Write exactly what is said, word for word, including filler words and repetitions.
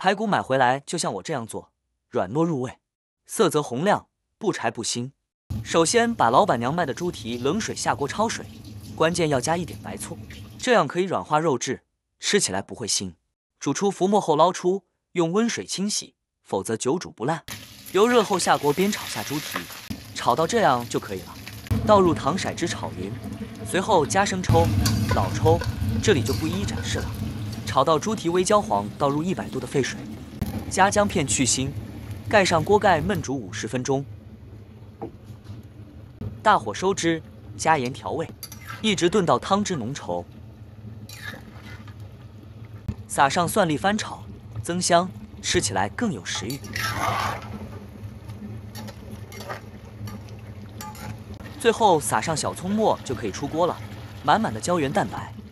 排骨买回来就像我这样做，软糯入味，色泽红亮，不柴不腥。首先把老板娘卖的猪蹄冷水下锅焯水，关键要加一点白醋，这样可以软化肉质，吃起来不会腥。煮出浮沫后捞出，用温水清洗，否则久煮不烂。油热后下锅煸炒下猪蹄，炒到这样就可以了。倒入糖色汁炒匀，随后加生抽、老抽，这里就不一一展示了。炒到猪蹄微焦黄，倒入一百度的沸水，加姜片去腥，盖上锅盖焖煮五十分钟。大火收汁，加盐调味，一直炖到汤汁浓稠。撒上蒜粒翻炒，增香，吃起来更有食欲。最后撒上小葱末就可以出锅了，满满的胶原蛋白。